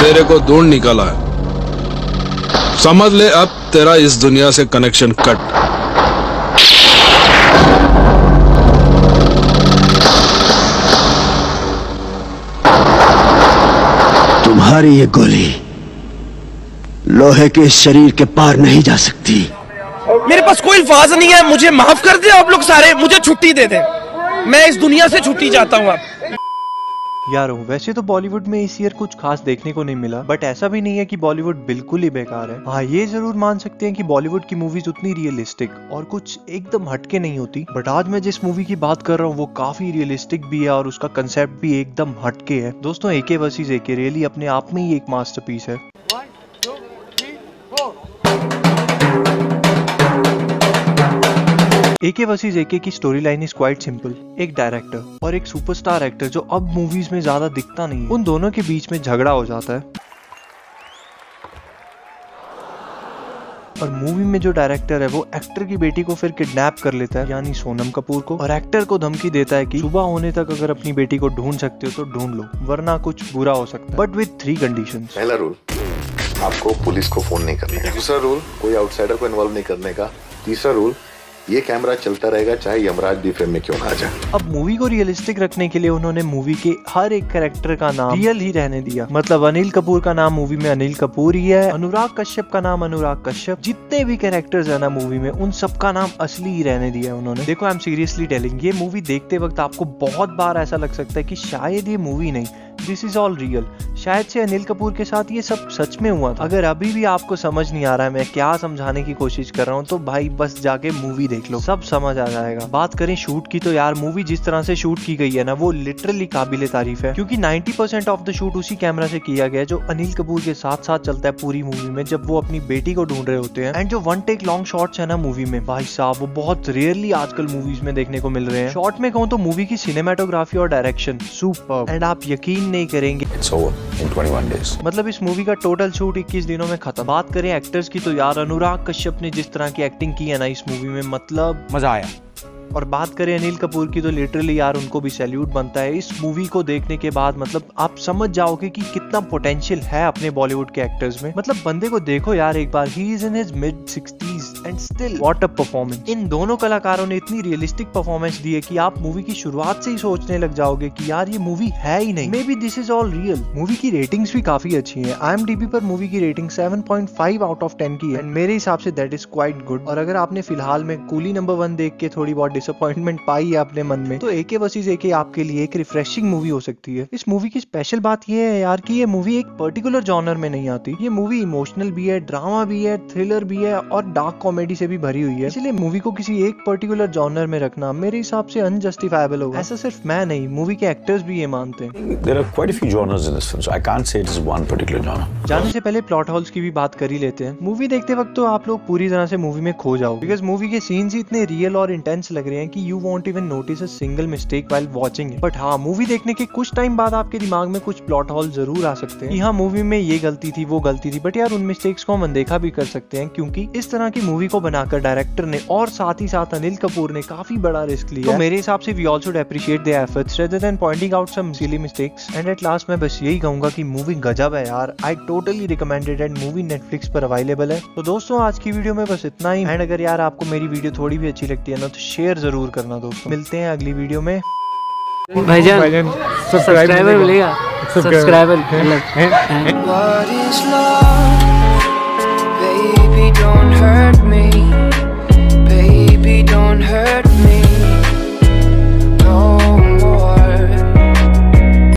तेरे को ढूंढ निकाला है। समझ ले अब तेरा इस दुनिया से कनेक्शन कट। तुम्हारी ये गोली लोहे के शरीर के पार नहीं जा सकती। मेरे पास कोई अल्फाज नहीं है, मुझे माफ कर दे आप लोग सारे, मुझे छुट्टी दे दे, मैं इस दुनिया से छुट्टी चाहता हूँ। आप यार वैसे तो बॉलीवुड में इस ईयर कुछ खास देखने को नहीं मिला, बट ऐसा भी नहीं है कि बॉलीवुड बिल्कुल ही बेकार है। हाँ ये जरूर मान सकते हैं कि बॉलीवुड की मूवीज उतनी रियलिस्टिक और कुछ एकदम हटके नहीं होती, बट आज मैं जिस मूवी की बात कर रहा हूँ वो काफी रियलिस्टिक भी है और उसका कंसेप्ट भी एकदम हटके है। दोस्तों एके वर्सेस एके रियली अपने आप में ही एक मास्टरपीस है। एके वर्सेस एके की story line is quite simple. एक डायरेक्टर और एक सुपरस्टार एक्टर जो अब मूवीज में ज्यादा दिखता नहीं है, उन दोनों के बीच में झगड़ा हो जाता है। और मूवी में जो डायरेक्टर है वो एक्टर की बेटी को फिर किडनैप कर लेता है, यानी सोनम कपूर को, और एक्टर को धमकी देता है कि सुबह होने तक अगर अपनी बेटी को ढूंढ सकते हो तो ढूंढ लो, वरना कुछ बुरा हो सकता है, बट विद 3 कंडीशंस। पहला रूल, आपको पुलिस को फोन नहीं करने का। दूसरा रूल, कोई आउटसाइडर को इन्वॉल्व नहीं करने का। तीसरा रूल, ये कैमरा चलता रहेगा चाहे यमराज भी फ्रेम में क्यों ना आ जाए। अब मूवी को रियलिस्टिक रखने के लिए उन्होंने मूवी के हर एक कैरेक्टर का नाम रियल ही रहने दिया। मतलब अनिल कपूर का नाम मूवी में अनिल कपूर ही है, अनुराग कश्यप का नाम अनुराग कश्यप, जितने भी कैरेक्टर्स है ना मूवी में उन सबका नाम असली ही रहने दिया है उन्होंने। देखो आई एम सीरियसली टेलिंग, ये मूवी देखते वक्त आपको बहुत बार ऐसा लग सकता है कि शायद ये मूवी नहीं, दिस इज ऑल रियल, शायद से अनिल कपूर के साथ ये सब सच में हुआ था। अगर अभी भी आपको समझ नहीं आ रहा है मैं क्या समझाने की कोशिश कर रहा हूँ तो भाई बस जाके मूवी देख लो, सब समझ आ जाएगा। बात करें शूट की तो यार मूवी जिस तरह से शूट की गई है ना वो लिटरली काबिले तारीफ है, क्योंकि 90% ऑफ द शूट उसी कैमरा से किया गया है जो अनिल कपूर के साथ साथ चलता है पूरी मूवी में जब वो अपनी बेटी को ढूंढ रहे होते हैं। एंड जो 1 टेक लॉन्ग शॉट्स है ना मूवी में, भाई साहब वो बहुत रेयरली आजकल मूवीज में देखने को मिल रहे हैं। शॉर्ट में कहूँ तो मूवी की सिनेमेटोग्राफी और डायरेक्शन सुपर्ब, एंड आप यकीन नहीं करेंगे in 21 days. मतलब इस मूवी का टोटल शूट 21 दिनों में खत्म। बात करें एक्टर्स की तो यार अनुराग कश्यप ने जिस तरह की एक्टिंग की है ना इस मूवी में, मतलब मजा आया। और बात करें अनिल कपूर की तो लिटरली यार उनको भी सैल्यूट बनता है। इस मूवी को देखने के बाद मतलब आप समझ जाओगे कि कितना पोटेंशियल है अपने बॉलीवुड के एक्टर्स में। मतलब बंदे को देखो यार एक बार, he is in his mid 60s and still what a performance. इन दोनों कलाकारों ने इतनी रियलिस्टिक परफॉर्मेंस दी है कि आप मूवी की शुरुआत से ही सोचने लग जाओगे कि यार ये मूवी है ही नहीं, maybe this is all real. Movie की रेटिंग्स भी काफी अच्छी है। IMDb पर मूवी की रेटिंग 7.5 आउट ऑफ 10 की है, एंड मेरे हिसाब say that is quite good. और अगर आपने फिलहाल में कूली नंबर 1 देख के थोड़ी बहुत डिसअपॉइंटमेंट पाई है अपने मन में, तो एके वर्सेस एके आपके लिए एक रिफ्रेशिंग मूवी हो सकती है। इस मूवी की स्पेशल बात ये है यार कि ये मूवी एक पर्टिकुलर जॉनर में नहीं आती। ये मूवी इमोशनल भी है, ड्रामा भी है, थ्रिलर भी है और डार्क कॉमेडी से भी भरी हुई है। इसलिए मूवी को किसी एक पर्टिकुलर जॉनर में रखना मेरे हिसाब से अनजस्टिफाइबल होगा। ऐसा सिर्फ मैं नहीं, मूवी के एक्टर्स भी ये मानते हैं। There are quite a few genres in this film, so I can't say it is one particular genre. जाने से पहले प्लॉट होल्स की भी बात कर ही लेते हैं। मूवी देखते वक्त तो आप लोग पूरी तरह से मूवी में खो जाओ, बिकॉज मूवी के सीन्स ही इतने रियल और इंटेंस लग रहे हैं कि you won't even notice a single mistake while watching it. But हाँ, मूवी देखने के कुछ टाइम बाद आपके दिमाग में कुछ प्लॉट होल जरूर आ सकते हैं कि हाँ मूवी में ये गलती थी वो गलती थी, बट यार उन मिस्टेक्स को हम अनदेखा भी कर सकते हैं क्योंकि इस तरह की मूवी को बनाकर डायरेक्टर ने और साथ ही साथ अनिल कपूर ने काफी बड़ा रिस्क लिया। तो मेरे हिसाब से we all should appreciate their efforts rather than pointing out some silly mistakes. And at last मैं बस यही कहूंगा कि मूवी गजब है यार, I totally recommended and movie Netflix पर अवेलेबल है। तो दोस्तों आज की वीडियो में बस इतना ही। एंड अगर यार आपको मेरी वीडियो थोड़ी भी अच्छी लगती है ना तो शेयर जरूर करना दोस्तों। मिलते हैं अगली वीडियो में। भाईजान सब्सक्राइबर मिलेगा, subscriber What is love? Baby, don't hurt me.